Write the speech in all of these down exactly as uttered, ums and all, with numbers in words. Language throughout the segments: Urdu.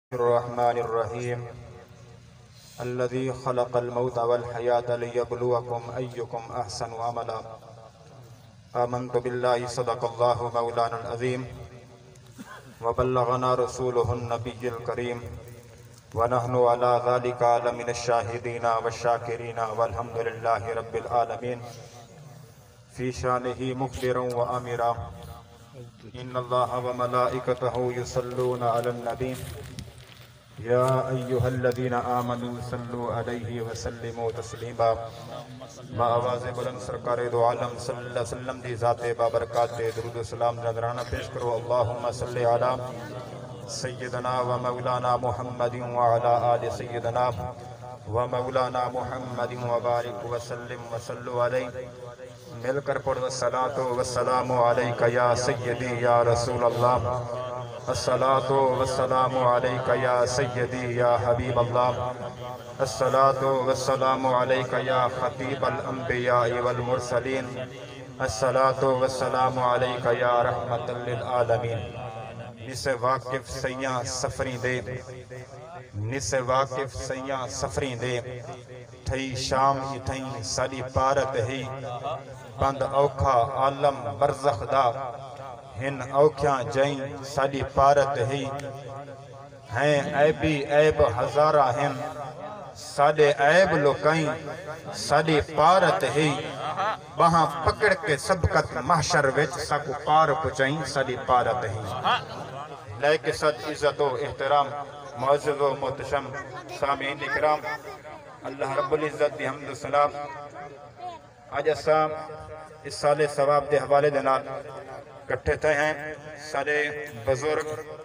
الرحمن الرحيم الذي خلق الموت والحياة ليبلوكم أيكم أحسن عملا. آمنت بالله صدق الله مولانا العظيم وبلغنا رسوله النبي الكريم ونحن على ذلك لمن الشاهدين والشاكرين والحمد لله رب العالمين. في شانه مخبرا وأميرا إن الله وملائكته يصلون على النبي يا أيها الذين آمنوا صلوا عليه وسلموا تسلیما. با آواز بلند سرکار دو عالم صلی اللہ علیہ وسلم دی ذات بابرکات درود و سلام نذرانہ پیش کرو. اللہم صلی علی سیدنا و مولانا محمد وعلی آل سیدنا و مولانا محمد وبارک وسلم وصلوا علیہ. مل کر پڑھ والصلاة والسلام علیکہ یا سیدی یا رسول اللہ. الصلاة والسلام علیکہ یا سیدی یا حبیب اللہ. الصلاة والسلام علیکہ یا خطیب الانبیاء والمرسلین. الصلاة والسلام علیکہ یا رحمت للعالمین. نس واقف سیاں سفری دے نس واقف سیاں سفری دے تھئی شام ہی تھئی سالی پارت ہی بند اوکھا عالم برزخ دا ہن اوکھیاں جائیں سالی پارت ہی ہیں عیبی عیب ہزارہ ہن سالے عیب لوکائیں سالی پارت ہی وہاں پکڑ کے سبقت محشر وچ ساکو پار پچائیں سالی پارت ہی. لے کے صد عزت و احترام معزز و محتشم سامعین اکرام، اللہ رب العزت دی حمد و سلام. آج اساں اس سال ثواب دے حوالے دے نال کٹھے تھے ہیں. سارے بزرگ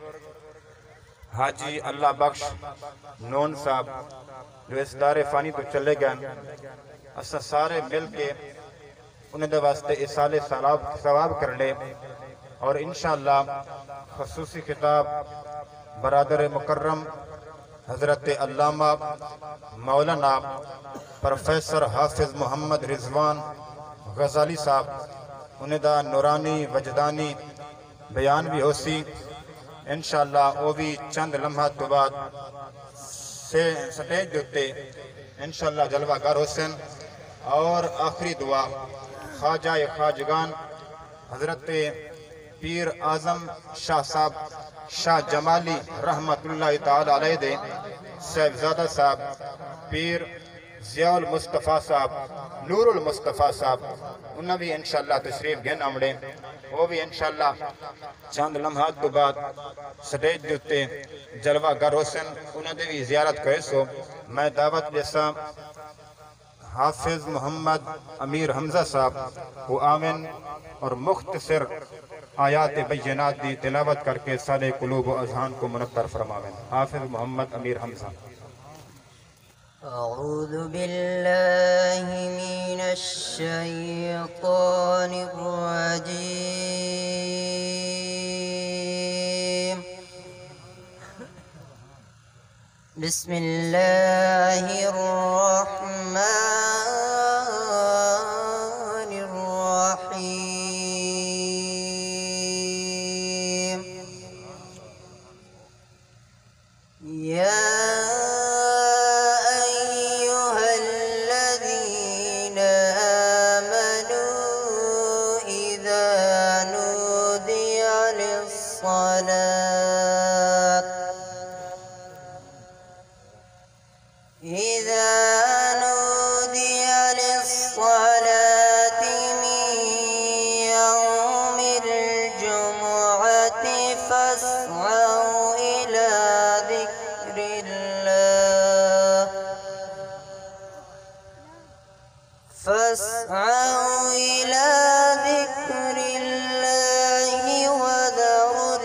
حاجی اللہ بخش نون صاحب جو اس دار فانی تو چلے گئے، اساں سارے مل کے انہیں دے واسطے اس سال ثواب کر لے. اور انشاءاللہ خصوصی خطاب برادر مکرم حضرت علامہ مولانا پروفیسر حافظ محمد رضوان غزالی صاحب انہیں دا نورانی وجدانی بیان بھی ہو سی. انشاءاللہ وہ بھی چند لمحات تو بعد سے سٹیج دیتے انشاءاللہ جلوہ گر حسن. اور آخری دعا خواجہ خواجگان حضرت پیر اعظم شاہ صاحب شاہ جمالی رحمت اللہ تعالی علیہ دے صاحبزادہ صاحب پیر ضیاء المصطفیٰ صاحب نور المصطفیٰ صاحب انہوں بھی انشاءاللہ تشریف گھن آمڑے. وہ بھی انشاءاللہ چند لمحات تو بعد سٹیج دیتے جلوہ گر حسن انہوں نے بھی زیارت کرے. سو میں دعوت جیسا حافظ محمد امیر حمزہ صاحب وہ آمن اور مختصر آیات بینات دی تلاوت کر کے سارے قلوب و اذہان کو منطر فرماویں. حافظ محمد امیر حمزہ. اعوذ باللہ من الشیطان الرجیم. بسم اللہ الرحمن الرحیم. یا فاسعوا إلى ذكر الله وذروا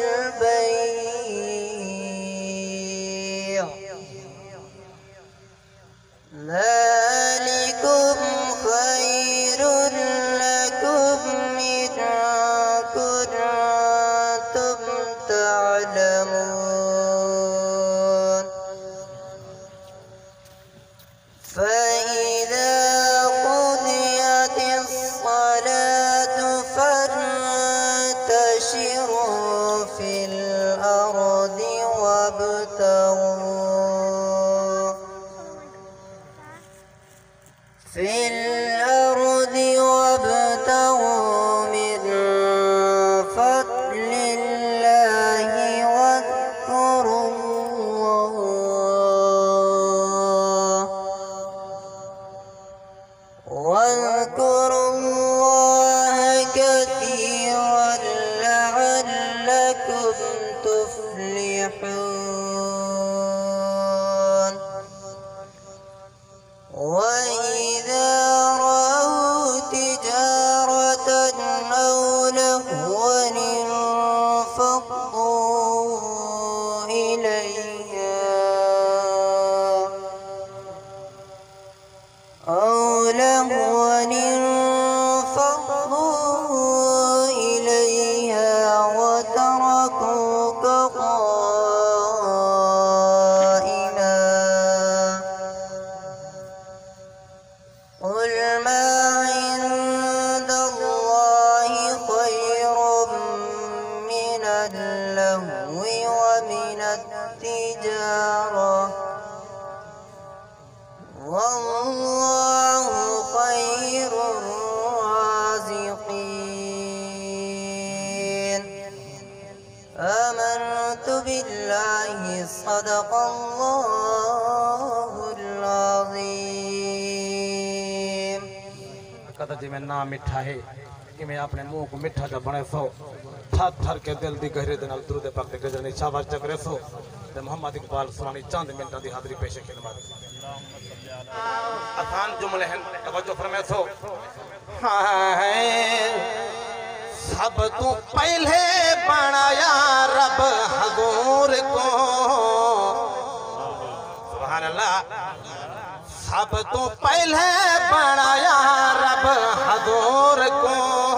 البيع التجارة والله خير الرازقين آمنت بالله صدق الله العظيم قدر جی میں نام مٹھا ہے کہ میں اپنے منہ کو مٹھا جب بنے سو تھر تھر کے دل دی گہرے دن درود پاک دے گجرنی شاباش چکرے سو تے محمد اقبال سوانی چاند منٹا دی حاضری پیش خدمت آسان جملے ہیں توجہ فرمائے سو سب تو پہلے بنایا رب حضور کو سبحان اللہ سب تو پہلے بنایا رب حضور کو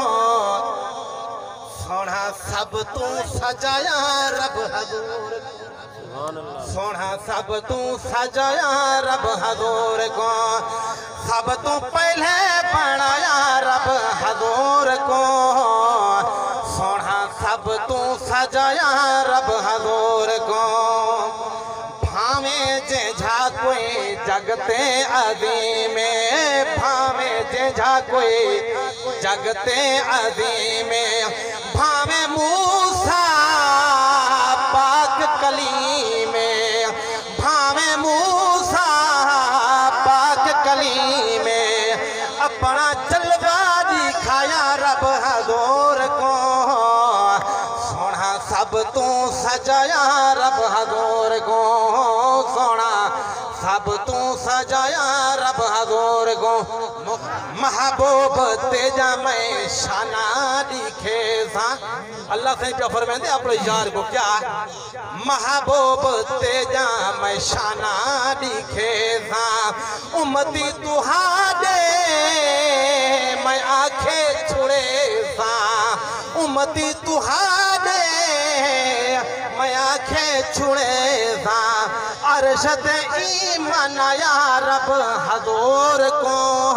سونا سب تو سجایا رب حضور سونا سب تو سجایا رب حضور کو سب تو پہلے بنایا رب حضور کو سونا سب تو سجایا رب حضور کو بھاویں جے جھا کوئی جگتے عظیم بھاویں جے جھا کوئی جگتے عظیم بھاویں موسیٰ پاک کلیم بھاویں موسیٰ پاک کلیم اپنا جلوہ دکھایا رب حضور کو سونا سب تو سجایا رب حضور کو سونا سب تو سجایا رب حضور کو محبوب تیجا میں شانہ دکھے سا اللہ سے پیا فرمائیں دے اپنے یار کو کیا محبوب تیجا میں شانہ دکھے سا امتی تہاڈے میں آنکھیں چھڑے سا امتی تہاڈے میں آنکھیں چھڑے سا عرشت ایمان یا رب حضور کو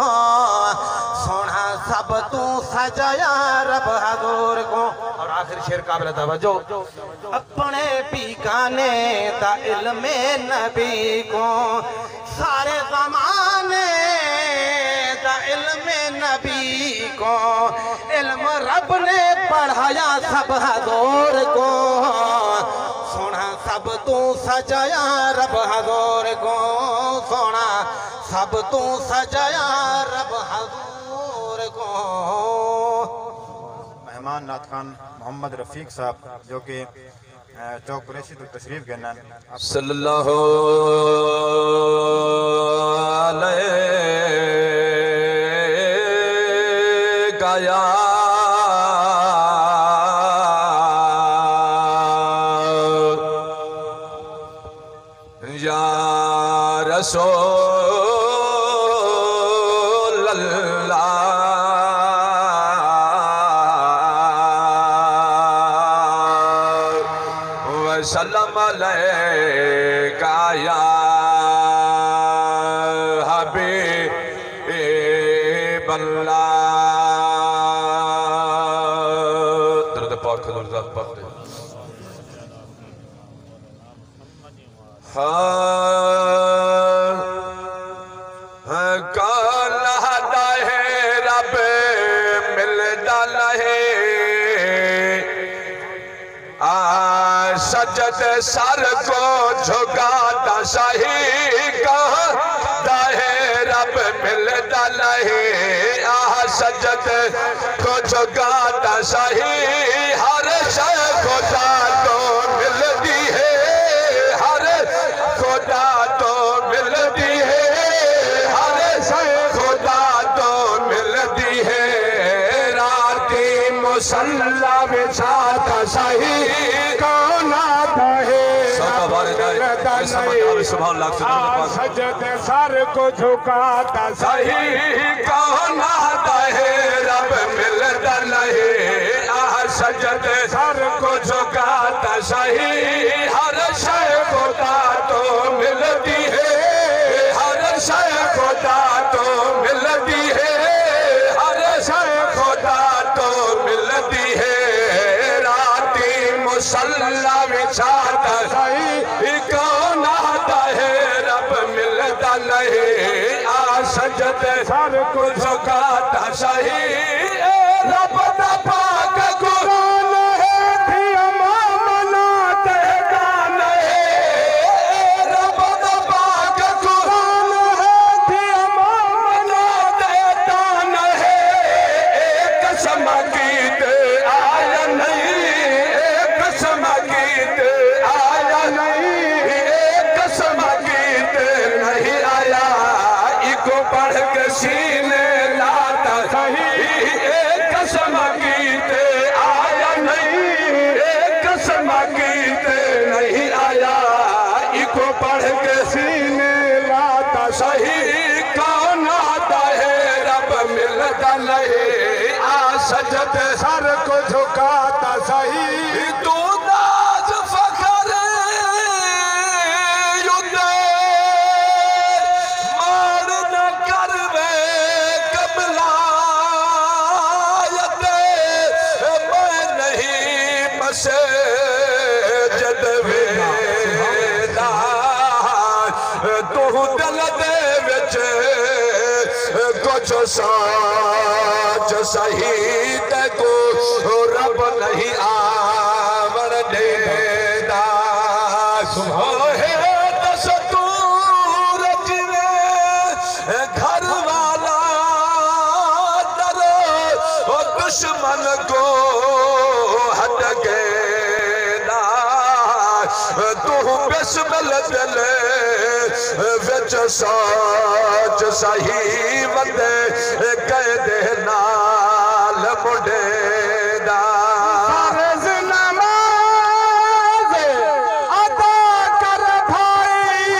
سونا سب تو سجایا رب حضور کو اور آخر شعر قابل توجہ اپنے پیکانے دا علم نبی کو سارے زمانے دا علم نبی کو علم رب نے پڑھایا سب حضور کو سونا سب تو سجایا رب حضور کو سونا سب تو سجایا رب حضور کو مہمان نعت خان محمد رفیق صاحب جو کہ چوک قریشی تو تشریف گئنا صلی اللہ علیہ گایا یا رسول اللہ وسلم علیکہ یا حبیب اللہ درود پاک حضور ذات پاک دے سجد سر کو جھکاتا شاہی کہتا ہے رب ملتا نہیں آہ سجد کو جھکاتا شاہی ہر شے خدا تو ملتی ہے ہر خدا تو ملتی ہے ہر شے خدا تو ملتی ہے راتی مسلح بچھاتا شاہی سبحان اللہ سجد سر کو جھکاتا صحیح کون آتا ہے رب ملتا نہیں آہ سجد سر کو جھکاتا صحیح ہر شے خدا تو ملتی ہے ہر شے خدا تو ملتی ہے ہر شے خدا تو ملتی ہے راتی مسلح بچھاتا صحیح سجدے سر کو جھکاتا سہی رب دا پاک قرآن ہے تھی امامنا تہگان ہے رب دا پاک قرآن ہے تھی امامنا تہگان ہے ایک قسم کی تے آیا نہیں ایک قسم کی تے آیا نہیں ایک قسم کی تے نہیں آیا ایکو پڑھ کے سینے لاتا صحیح ایک قسم کی تے آیا نہیں ایک قسم کی تے نہیں آیا ایکو پڑھ کے سینے لاتا صحیح کون آتا ہے رب ملتا نہیں آ سجدے سر کو جھکاتا صحیح تو ناز فخر یوتے مار نہ کر بے قبلایت میں نہیں مسجد ویدا تو دل دے وچ کچھ ساچ صحیح تے کو رب نہیں آور دیدا ہے دستور جویں گھر والا در دشمن کو ہٹ گیا تو بسمل دل وچ ساچ صحیح وندے کہہ دے نال مڈے دا فرض نماز ادا کر بھائی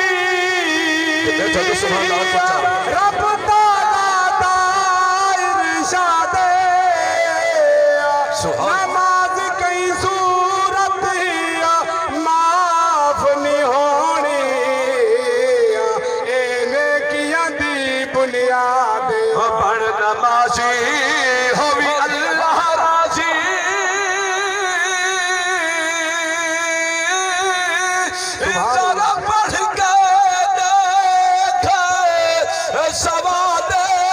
رب تعالیٰ دا ارشاد نماز کئی صورت ہی معاف نہیں ہونی اے نیکیاں دی بنیاد بڑھ نمازی ہوئی اللہ راضی ذرا پڑھ کے دیکھ سواد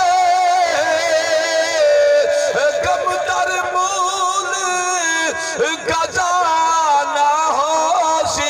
کم تر مول گزانا ہوشی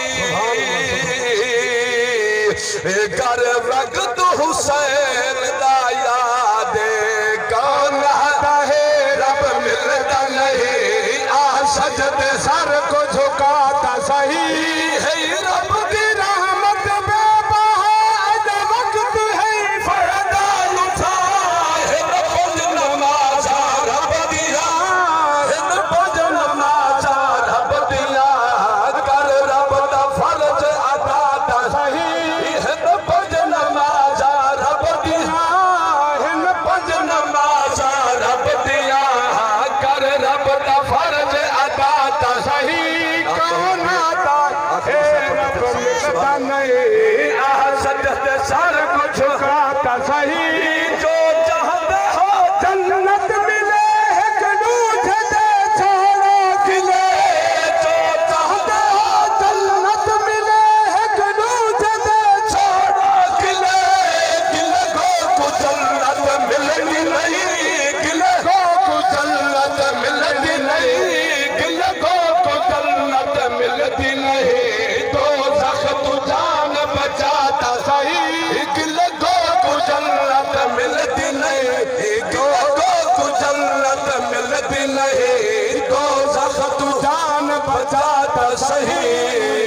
کر وقت حسین دا یاد کون آتا ہے رب ملتا نہیں آ سجدے سر کو جھکاتا صحیح ہے رب دی رحمت بے بہاد وقت ہے فیضان اٹھائے رب نمازا رب دیا رب نمازا رب دیا کر رب دا فرض ادا تا صحیح رب نمازا رب دیا رب نمازا رب دیا کر رب دا فرض ادا تا صحیح کون آتا ہے رب ملتا نہیں آہ سجدے سر کو جھکاتا صحیح جو چاہتے ہو جنت ملے ہے کنوج دے چھوڑو گلے جو چاہتے ہو جنت ملے ہے کنوج دے چھوڑو گلے گلے کو کو جنت ملنی نہیں گلے کو کو جنت ملنی نہیں گلے کو کو جنت ملتی نہیں تو زخم تو جان بچاتا صحیح گلے کو کو جنت ملتی نہیں گلے کو کو جنت ملتی نہیں تو زخم تو جان بچاتا صحیح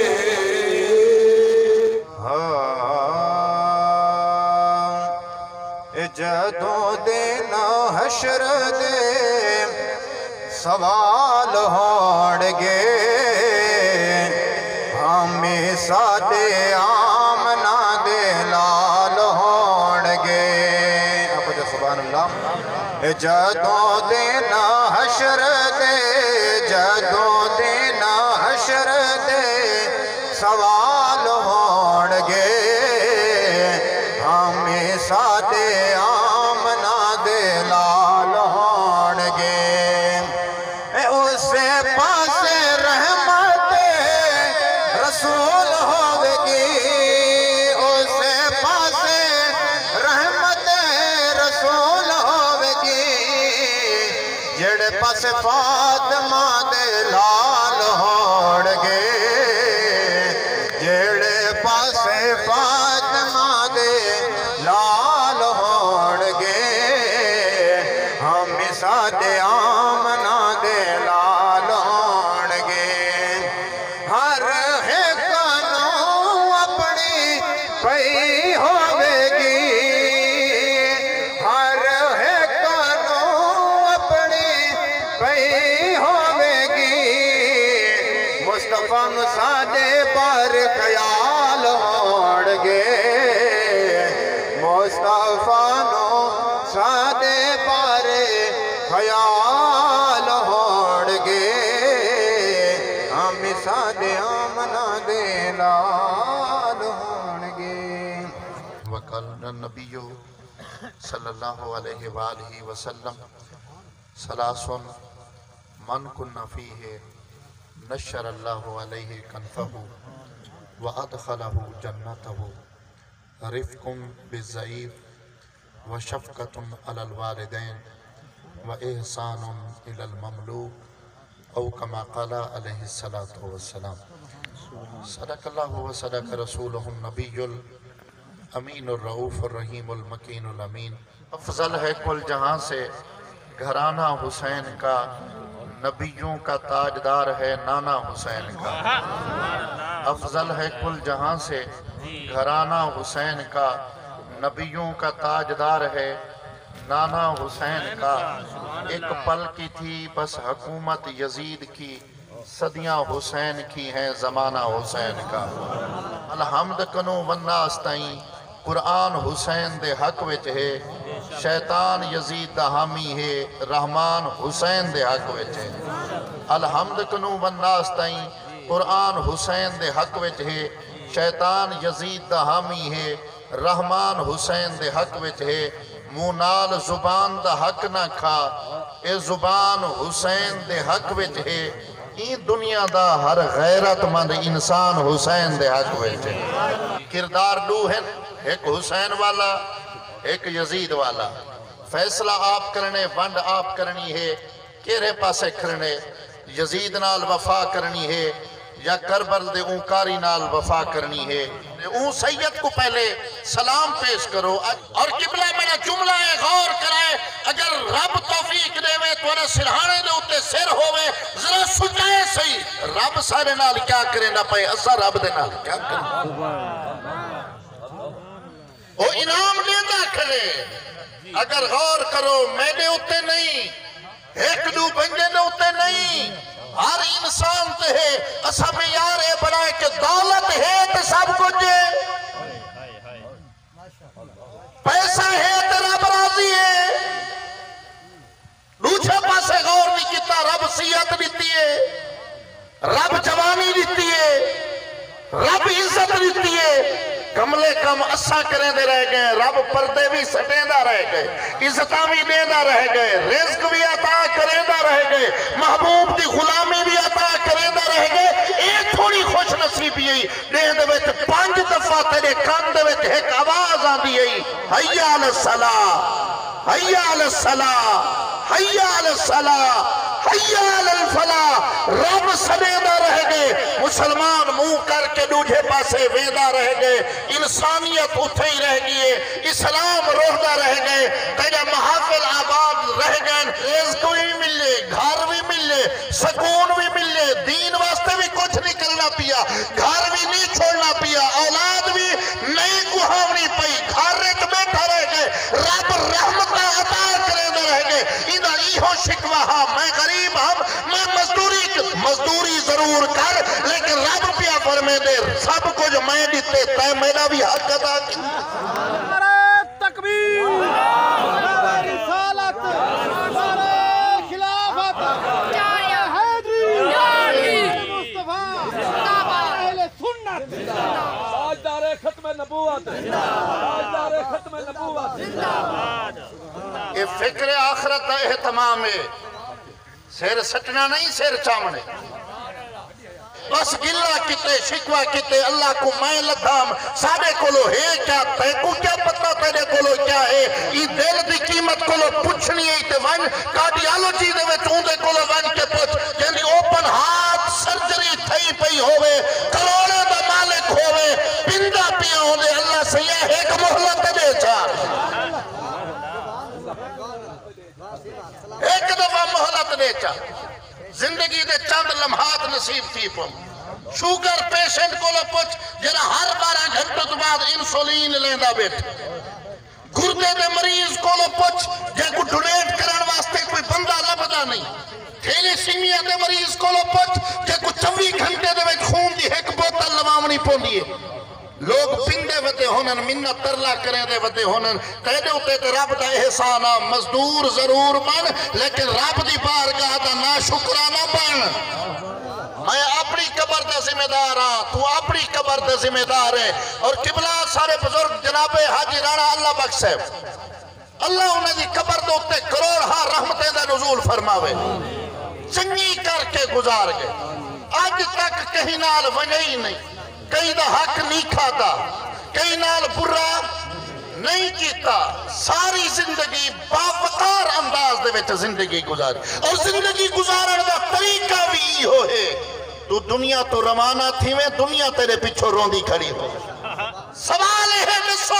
جدوں دینا حشر دے سوال ہوڑ گے ہمیں سادے آمنا دے لال ہوڑ گے آپ جو سبحان اللہ جدوں دینا حشر دے جدوں دینا حشر دے سوال ہوڑ گے ہمیں سادے آمنا دے لال ہوڑ گے اسے پاس رحمت رسول ہوگی اسے پاس رحمت پاسے فاطمہ دے لال ہوڑ گے جیڑے پاسے فاطمہ دے لال ہوڑ گے ہم سادے آمنہ دے لال ہوڑ گے ہر ایک نو اپنی پئی ہوے گی ہر ایک نو اپنی پئی ہوے گی مصطفیٰ نو سادے پر خیال ہوڑ گے مصطفیٰ نو سادے پر خیال ہوڑ گے ہم سادے آمنہ دے لال ہوڑ گے وقال النبی صلی اللہ علیہ وآلہ وسلم سلاسن من کن فیہ نشر اللہ علیہ کنفہ وادخلہ جنتہ رفق بالضعیف وشفقۃ علی الوالدین واحسان الی المملوک او کما قال علیہ الصلاۃ والسلام صدق اللہ وصدق رسولہ النبی الامین الرؤوف الرحیم المکین الامین افضل ہے کل جہاں سے گھرانہ حسین کا نبیوں کا تاجدار ہے نانا حسین کا افضل ہے کل جہاں سے گھرانہ حسین کا نبیوں کا تاجدار ہے نانا حسین کا ایک پل کی تھی بس حکومت یزید کی صدیاں حسین کی ہیں زمانہ حسین کا الحمد کنو والناس تائیں قرآن حسین دے حق وچ ہے شیطان یزید دا حامی ہے رحمان حسین دے حق وچ ہے الحمد کنو والناس تائیں قرآن حسین دے حق وچ ہے شیطان یزید دا حامی ہے رحمان حسین دے حق وچ ہے مونال زبان دا حق نہ کھا اے زبان حسین دے حق وچ ہے این دنیا دا ہر غیرت مند انسان حسین دے حق وچ ہے کردار دو ہیں ایک حسین والا ایک یزید والا فیصلہ آپ کرنے ونڈ آپ کرنی ہے کیرے پاسے کرنے یزید نال وفا کرنی ہے یا کربل دے اونکاری نال وفا کرنی ہے اون سید کو پہلے سلام پیش کرو اور قبلہ میرا جملہ ہے غور کرائے اگر رب توفیق دے وے تو انہا سرحانے دے اتے سر ہوئے ذرا سجائے صحیح رب سارے نال کیا کرے نہ پائے اسا رب دے نال کیا کرے وہ انعام دیتا کرے اگر غور کرو میں نے اتے نہیں ایک دو بنجے نے اتے نہیں ہر انسان تے ہے اسا میں یار اے بڑھائے کہ دولت ہے تے سب کچھ ہے پیسہ ہے تے رب راضی ہے دوسرے پاسے غور نہیں کیتا رب صحت دیتی ہے رب جوانی دیتی ہے رب عزت دیتی ہے کملے کم اسا کریں دے رہ گئے رب پردے بھی سٹیں دا رہ گئے عزتاں بھی دے دا رہ گئے رزق بھی عطا کریں دا رہ گئے محبوب دی غلامی بھی عطا کریں دا رہ گئے ایک تھوڑی خوش نصیبی ہے دے دے ویت پانچ دفعہ تیرے کان دے ویت ایک آواز آن دی ہے حیّ علی الصلاة حیّ علی الصلاة حیّ علی الصلاة حیّ علی الفلاح رب سمیدہ رہ گئے مسلمان منہ کر کے دوجھے پاسے ویدہ رہ گئے انسانیت اتھے ہی رہ گئے اسلام روحدہ رہ گئے تیرے محافل آباد رہ گئے رزق بھی ملے گھر بھی ملے سکون بھی ملے دین واسطے بھی کچھ نہیں کرنا پیا گھر بھی نہیں چھوڑنا پیا اولاد بھی نہیں گہاونی پئی گھر ایک بیٹھا رہ گئے رب رحمتہ عطا کرے دے رہ گئے انہا ایہو شکوہ ہاں میں غریب ہم میں مزدوری مزدوری ضرور کر لیکن رب پیا فرمے دے سب کچھ میں دیتے تے میرا بھی حق ادا کی تکبیر رسالت خلافت حیدری مصطفیٰ اہل سنت تاجدار ختم نبوت تاجدار ختم نبوت یہ فکر آخرت کا اہتمام ہے سیر سٹنا نہیں سیر چامنے بس گلہ کتے شکوہ کتے اللہ کو میں لدھام سارے کو لو ہے کیا تے کو کیا پتہ تیرے کولو کیا ہے ای دل دی قیمت کولو پوچھنی ہے تے ون کارڈیالوجی دے وچ اوندے کولو ون کے پوچھ یعنی اوپن ہارٹ سرجری تھئی پئی ہوے کروڑاں دا مالک ہوے پندا پیا ہوندے اللہ سیاح ایک مہلت دے چا ایک دفعہ مہلت دے چا زندگی دے چند لمحات نصیب تھی پم شوگر پیشنٹ کو لو پوچھ جنہ ہر بارہ گھنٹوں تو بعد انسولین لیندہ بیٹھ گردے دے مریض کو لو پوچھ جن کو ڈونیٹ کرن واسطے کوئی بندہ لبدا نہیں تھیلی سیمیا دے مریض کو لو پوچھ جن کو چوی گھنٹے دے ویچ خون دی ایک بوتل لوامنی پوندی ہے لوگ پندے وتے ہونن منت ترلا کریں دے وتے ہونن قیدے ہوتے تے رب دا احسانہ مزدور ضرور بن لیکن رب دی بارگاہ دا نا شکرانہ بن میں اپنی قبر دا ذمہ دار ہاں تو اپنی قبر دا ذمہ دار ہے اور قبلہ سارے بزرگ جناب حاجی رانا اللہ بخش ہے اللہ انہیں دی قبر دے اتے کروڑ ہاں رحمتیں دا نزول فرماوے چنگی کر کے گزار گئے آج تک کہیں نال وجہ ہی نہیں کئی دا حق نہیں کھاتا کئی نال برا نہیں کیتا ساری زندگی باوقار انداز دے وچ زندگی گزار اور زندگی گزارن دا طریقہ بھی ہو ہے تو دنیا تو روانہ تھی میں دنیا تیرے پیچھو روندی کھڑی ہو سوال ہے نسو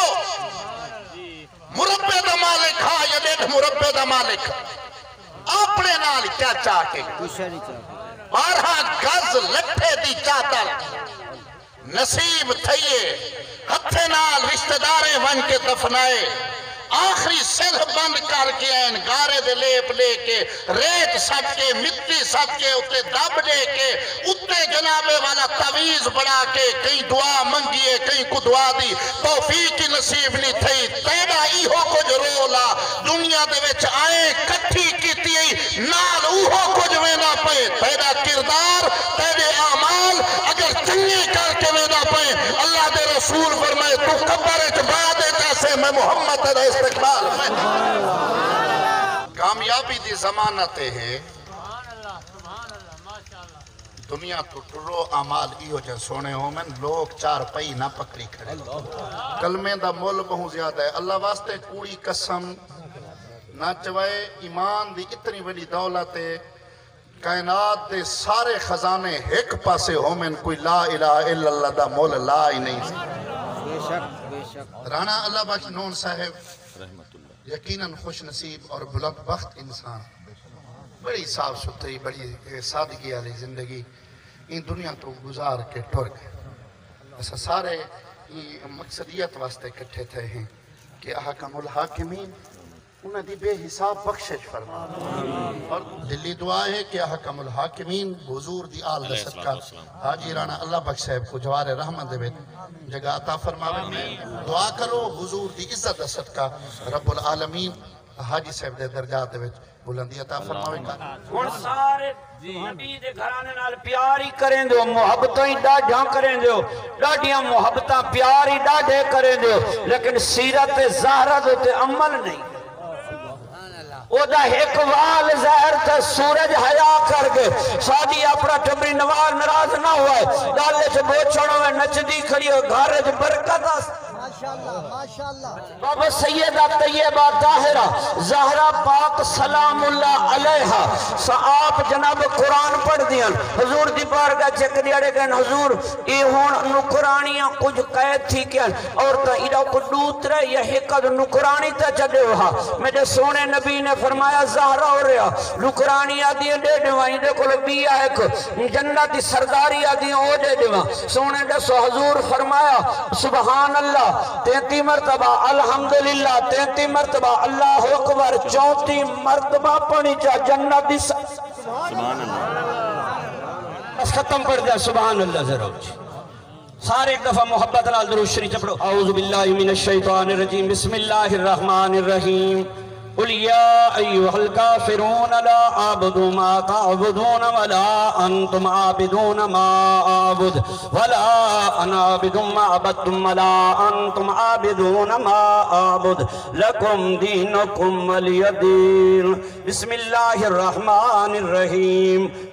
مربع دا مالک ہاں یا ڈیڑھ مربع دا مالک اپنے نال کیا چاہ کے بارہا گز لٹھے دی چاہتا نصیب تھئیے ہتھے نال رشتہ دارے ون کے دفنائے آخری سلح بند کر کے این گارے دے لیپ لے کے ریت سٹ کے مٹی سٹ کے اتے دب دے کے اتے جنابے والا تعویز بڑھا کے کئی دعا منگیے کئی کو دعا دی توفیق کی نصیب نہیں تھی تیرا ایہو کچھ رولا دنیا دے وچ آئے کٹھی کیتی نال اوہو کچھ وینا پے تیرا کردار تیرے اعمال اگر چنگی کر کے وینا پے اللہ دے رسول فرمائے تو قبر اچباد جیسے میں محمد تیرا استقبال میں کامیابی دی ضمانتیں ہیں دنیا تو ٹرو عمال ایو جن سونے ہو میں لوگ چار پئی نہ پکڑی کھڑے کلمے دا مول بہت زیادہ ہے اللہ واسطے کوئی قسم نہ چوائے ایمان دی اتنی بڑی دولت ہے کائنات دے سارے خزانے ایک پاسے ہو میں کوئی لا الہ الا اللہ دا مول لا ہی نہیں سی رانا اللہ بخش نون صاحب یقیناً خوش نصیب اور بلند بخت انسان بڑی صاف ستھری بڑی سادگی والی زندگی ان دنیا تو گزار کے ٹر گئے ایسا سارے مقصدیت واسطے کٹھے تھے ہیں کہ احکم الحاکمین انہیں دی بے حساب بخشش فرما اور دلی دعا ہے کہ احکم الحاکمین حضور دی آل دے صدقہ حاجی رانا اللہ بخش صاحب کو جوار رحمت دے جگہ عطا فرماوے میں دعا کرو حضور دی عزت دے صدقہ رب العالمین حاجی صاحب دے درجات دے بلندی عطا فرماوے کا ہن سارے نبی دے گھرانے نال پیار ہی کریں دو محبتاں ہی ڈاڈھاں کریں دو ڈاڈیاں محبتاں پیار ہی ڈاڈھے کریں دو لیکن سیرت زہرہ دے تے عمل نہیں او دا ایک وال زہر تھا سورج حیا کر گئے سادی اپنا ٹبری نوار نراز نہ ہوا ہے ڈالے سے بوچھڑوں میں نچدی کھڑی ہو گھارج برکت بابا سیدہ طیبہ طاہرہ زہرہ پاک سلام اللہ علیہا آپ جناب قرآن پڑھ دیاں حضور دی بارگاہ چک دیاڑے گئن حضور ای ہون نکرانیاں کچھ قید تھی کیا اور تا ایڈا کو دوترے یا حقد نکرانی تا چڑے ہوا میرے سونے نبی نے فرمایا زہرہ ہو رہا نکرانیاں دیاں دے دیوائیں دے کل بیا ایک جنتی سرداریاں دیاں ہو دے دیواں سونے دے سو حضور فرمایا سبحان اللہ تینتی مرتبہ الحمدللہ تینتی مرتبہ اللہ اکبر چونتی مرتبہ پڑھی چاہ جنت دی سبحان اللہ بس ختم پڑھ دیا سبحان اللہ ضرور سارے ایک دفعہ محبت لال درود شریف پڑھو اعوذ باللہ من الشیطان الرجیم بسم اللہ الرحمن الرحیم قل يا أيها الكافرون لا أعبد ما تعبدون ولا أنتم عابدون ما أعبد ولا أنا عابد ما عبدتم ولا أنتم عابدون ما أعبد لكم دينكم ولي دين بسم الله الرحمن الرحيم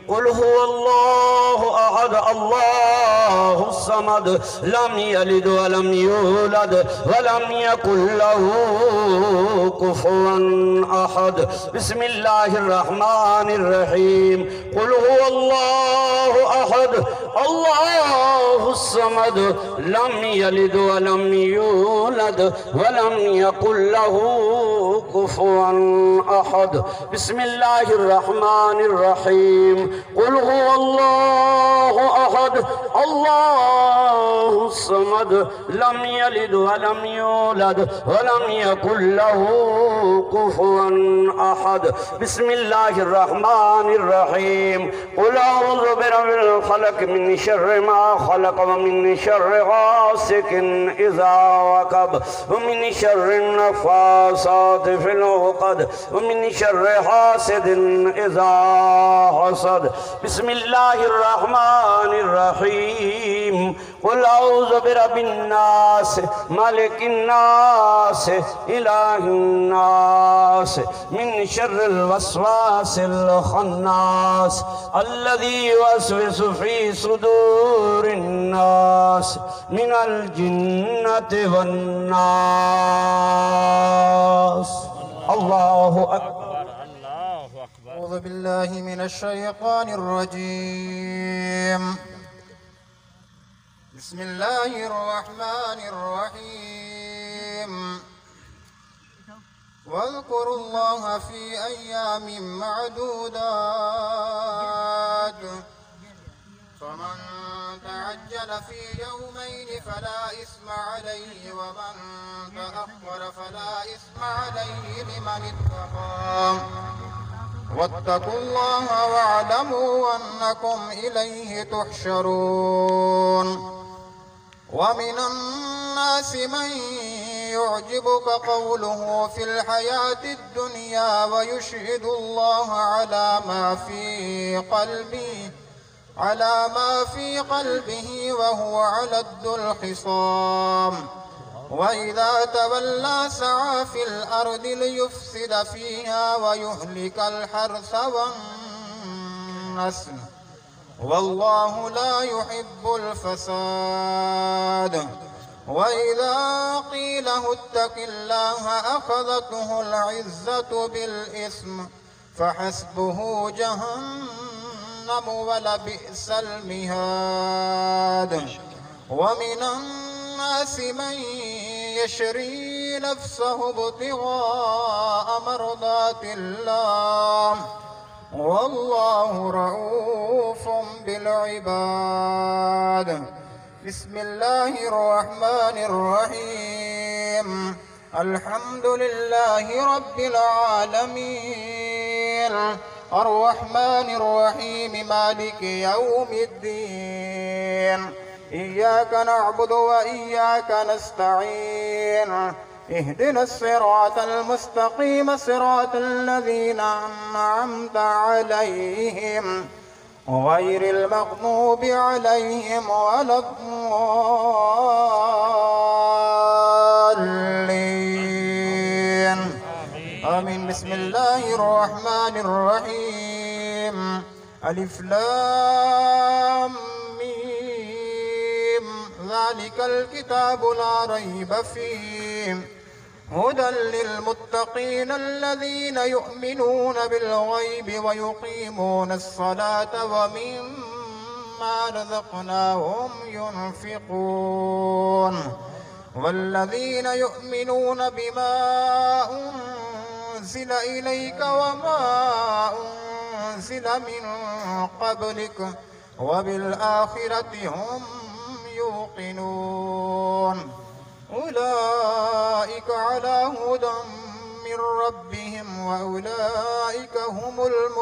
قل هو الله أحد الله الصمد لم يلد ولم يولد ولم يكن له كفوا أحد بسم الله الرحمن الرحيم قل هو الله أحد الله الصمد لم يلد ولم يولد ولم يكن له كفوا أحد بسم الله الرحمن الرحيم قل هو الله أحد الله الصمد لم يلد ولم يولد ولم يكن له كفوا أحد بسم الله الرحمن الرحيم قل أعوذ برب الفلق من شر ما خلق ومن شر غاسق إذا وقب ومن شر النفاثات في العقد ومن شر حاسد إذا حسد بسم الله الرحمن الرحيم قل أعوذ برب الناس ملك الناس إله الناس من شر الوسواس الخناس الذي يوسوس في صدور الناس من الجنة والناس الله أكبر أعوذ بالله من الشيطان الرجيم بسم الله الرحمن الرحيم واذكروا الله في أيام معدودات فمن تعجل في يومين فلا إثم عليه ومن تأخر فلا إثم عليه لمن اتقى واتقوا الله واعلموا أنكم إليه تحشرون ومن الناس من يعجبك قوله في الحياة الدنيا ويشهد الله على ما في قلبه على ما في قلبه وهو ألد الخصام وإذا تولى سعى في الأرض ليفسد فيها ويهلك الحرث والنسل والله لا يحب الفساد وإذا قيل له اتق الله أخذته العزة بالإثم فحسبه جهنم ولبئس المهاد ومن الناس من يشري نفسه ابتغاء مرضات الله والله رؤوف بالعباد بسم الله الرحمن الرحيم الحمد لله رب العالمين الرحمن الرحيم مالك يوم الدين إياك نعبد وإياك نستعين اهدنا الصراط المستقيم صراط الذين أنعمت عليهم غير المغضوب عليهم ولا الضالين آمين بسم الله الرحمن الرحيم ألف لام ميم ذلك الكتاب لا ريب فيه هدى للمتقين الذين يؤمنون بالغيب ويقيمون الصلاة ومما رزقناهم ينفقون والذين يؤمنون بما أنزل إليك وما أنزل من قبلك وبالآخرة هم يوقنون أولئك على هدى من ربهم وأولئك هم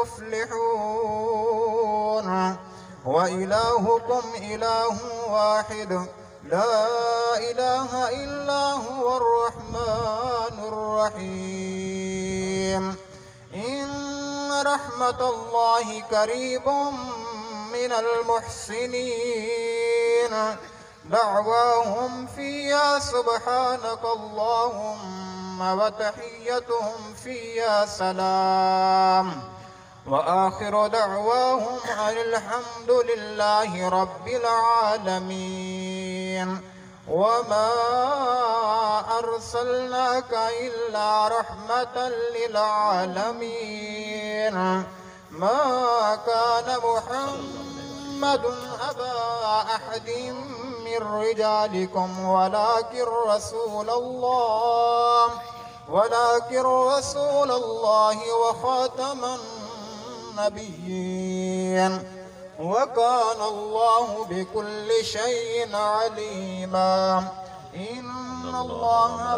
المفلحون وإلهكم إله واحد لا إله إلا هو الرحمن الرحيم إن رحمة الله قريب من المحسنين دعواهم فيها سبحانك اللهم وتحيتهم فيها سلام وآخر دعواهم أن الحمد لله رب العالمين. وما أرسلناك إلا رحمة للعالمين. ما كان محمد أبا أحد من رجالكم ولكن رسول الله ولكن رسول الله وخاتم النبيين. وكان الله بكل شيء عليما. إن الله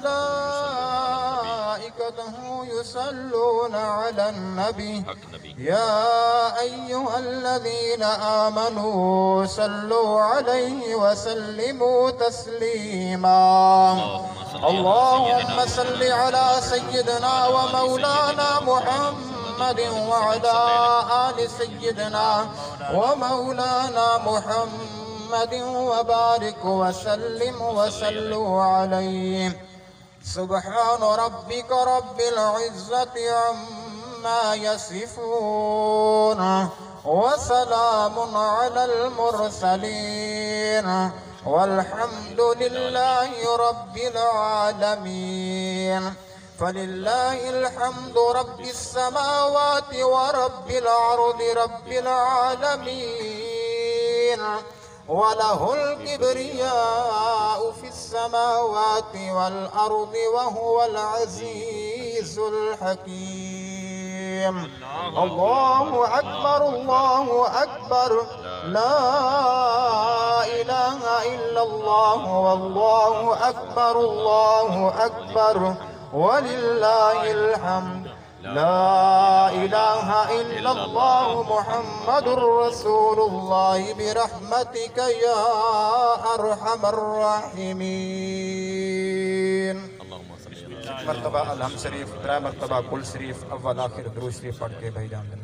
وملائكته يصلون على النبي يا أيها الذين آمنوا صلوا عليه وسلموا تسليما. اللهم صل على سيدنا ومولانا محمد وعلى آل سيدنا ومولانا محمد وبارك وسلم وسلوا عليه. سبحان ربك رب العزة عما يصفون وسلام على المرسلين والحمد لله رب العالمين. فلله الحمد رب السماوات ورب الأرض رب العالمين. وله الكبرياء في السماوات والأرض وهو العزيز الحكيم. الله أكبر الله أكبر لا إله إلا الله والله أكبر الله أكبر ولله الحمد. لا إله إلا الله محمد رسول الله برحمتك يا أرحم الراحمين. مرتبہ الحمد شریف، ترائے مرتبہ کل شریف، اول آخر درود شریف پڑھ کے بھائی جان دیں.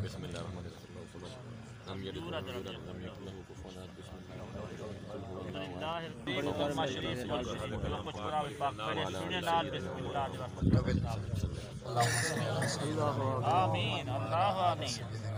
آمین اللہ آمین.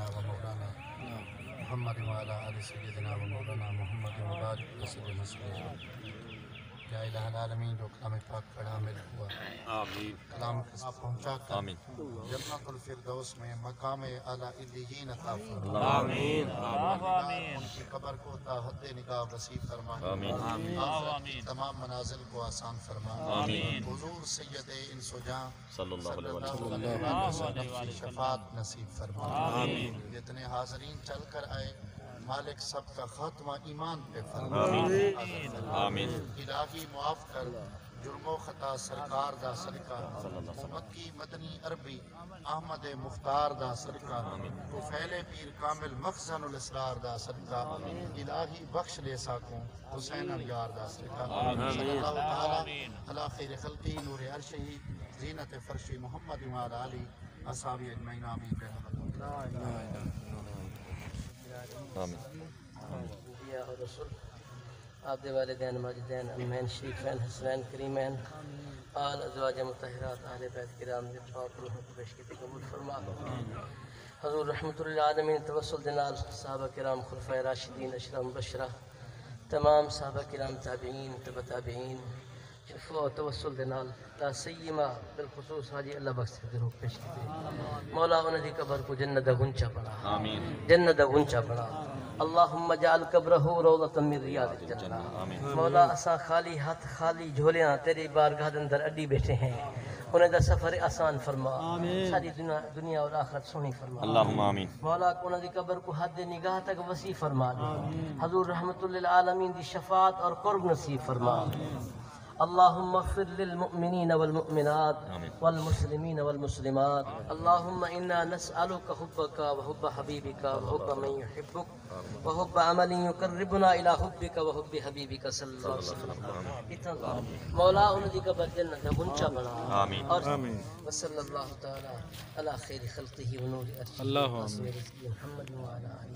محمد وعلى آل سيدنا ومولانا محمد وبارك وسلم وسلم. یا الہ العالمین جو کلام پاک پڑھا مل ہوا آمین. کلام کے ساتھ پہنچا کر آمین. جنت الفردوس میں مقام اعلیٰ علیین عطا فرما آمین. آمین. ان کی قبر کو تا حد نگاہ وسیع فرما آمین. آمین. تمام منازل کو آسان فرما آمین. حضور سید انس و جاں صلی اللہ علیہ وسلم کی شفاعت نصیب فرما آمین. جتنے حاضرین چل کر آئے مالک سب کا خاتمہ ایمان پہ فرما آمین. الہی معاف کر جرم و خطا سرکار دا صدقہ مکی مدنی عربی احمد مختار دا صدقہ طفیل پیر کامل مخزن الاسرار دا صدقہ الہی بخش لے ساکوں حسین یار دا صدقہ صلی اللہ تعالی علی خیر خلقی نور عرشی زینت فرشی محمد وعلی علی اصحابی اجمعین آمین. آمین. یا رسول آپ دے والدین ماجدین امین شریفین حسنین کریمین آل ازواج مطہرات اہل بیت کرام دے پاک روح کو پیش کی قبول فرما. حضور رحمت اللہ عالمین توسل دنال صحابہ کرام خلفۂ راشدین اشرا مبشرہ تمام صحابہ کرام تابعین تبع تابعین شفاء و توسل دنال لا سیما بالخصوص حاجی اللہ بخش دے روح پیش کی مولا انہاں دی قبر کو جنت دا گنچا بنا آمین. جنت دا گنچا بنا. اللہم جعل قبرہ روضۃ من ریاض الجنہ. مولا اساں خالی ہاتھ خالی جھولیاں تیری بارگاہ دے اندر اڈی بیٹھے ہیں انہیں دا سفر آسان فرما ساری دنیا اور آخرت سونی فرما اللہم آمین. مولا انہاں دی قبر کو حد نگاہ تک وسیع فرما دے. حضور رحمت للعالمین دی شفاعت اور قرب نصیب فرما. اللهم اغفر للمؤمنين والمؤمنات والمسلمين والمسلمات. اللهم إنا نسألك حبك وحب حبيبك وحب من يحبك وحب عمل يقربنا إلى حبك وحب حبيبك صلى الله عليه وسلم. مولا ان کی قبر جنت کا گنچا بنا آمین. وصلی اللہ تعالی علی خیر خلقہ ونور عرشہ محمد وعلى آله.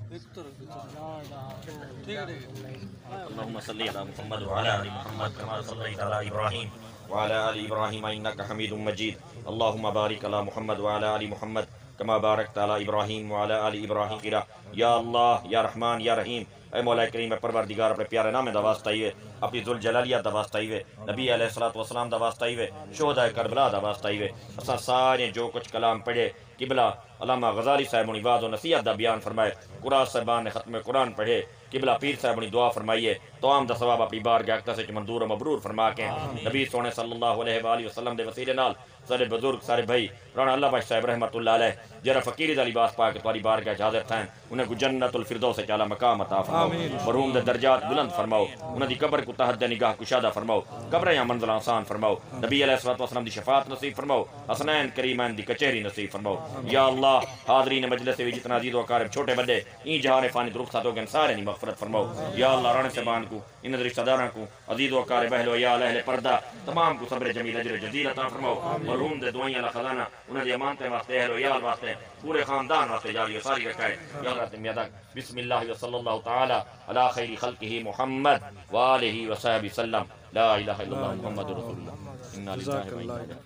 اللهم صل على محمد وعلى ال محمد كما صليت على ابراهيم وعلى ال ابراهيم انك حميد مجيد. اللهم بارك على محمد وعلى ال محمد كما باركت على إبراهيم وعلى آل إبراهيم كرا یا اللہ یا رحمان یا رحیم اے مولا کریم پروردگار اپنے پیارے نام دا واسطہ ہی اپنی ذوالجلالیہ دا واسطہ ہی نبی علیہ الصلوۃ والسلام دا واسطہ ہی شہداء کربلا دا واسطہ ہی اساں سارے جو کچھ کلام پڑھے قبلہ علامہ غزالی صاحب نے وعظ و نصیحت دا بیان فرمائے، قرآن صاحبان نے ختم قرآن پڑھے، قبلہ پیر صاحب نے دعا فرمائیے، توام دا ثواب اپنی بارگاہ اقدس وچ منظور و مبرور فرما کے نبی سونے صلی اللہ علیہ وآلہ وسلم دے وسیلے نال سارے بزرگ سارے بھائی رانا اللہ بخش صاحب رحمت اللہ علیہ جرا فقیری دا لباس پا کے تمہاری بارگاہ حاضر تھیں، انہیں کو جنت الفردوس اعلیٰ مقام عطا فرماؤ، مرحوم دے درجات بلند فرماؤ، انہیں دی قبر کو تحت نگاہ کشادہ فرماؤ، قبر یا منزل آسان فرماؤ، نبی علیہ الصلوۃ والسلام دی شفاعت نصیب فرماؤ، حسنین کریمین دی کچہری نصیب فرماؤ یا اللہ حاضرین مجلس بھی جتنا عزیز و اقارب چھوٹے بڑے این جہان فانی درخت ہو گئے سارے نی مغفرت فرماؤ یا اللہ رانے صاحبان کو ان رشتہ داراں کو عزیز و اقارب اہل و عیال اہل پردہ تمام کو صبر جمیل اجر جزیل عطا فرماؤ، مرحوم دے دعائیں اللہ خزانہ انہاں دی امانتیں واسطے اہل و عیال واسطے پورے خاندان واسطے جاری و ساری رکھائے یا اللہ تم یاد بسم اللہ و صلی اللہ تعالی علی خیر خلقہ محمد وآلہ وصحبہ وسلم لا الہ الا اللہ محمد رسول اللہ انا للہ و انا الیہ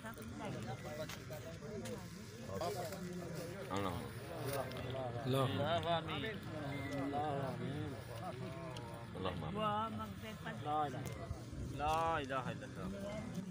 لا إله إلا الله